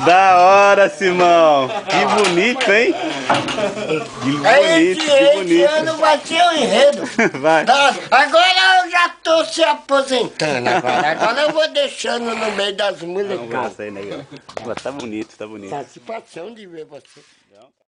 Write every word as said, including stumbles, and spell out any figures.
Da hora, Simão. Que bonito, hein? Que bonito, esse, que bonito. Esse ano vai ser o enredo. Vai. Tá, agora eu já tô se aposentando agora. Agora eu vou deixando no meio das Vamos ver molecadas. você aí, né? Tá bonito, tá bonito. Satisfação de ver você.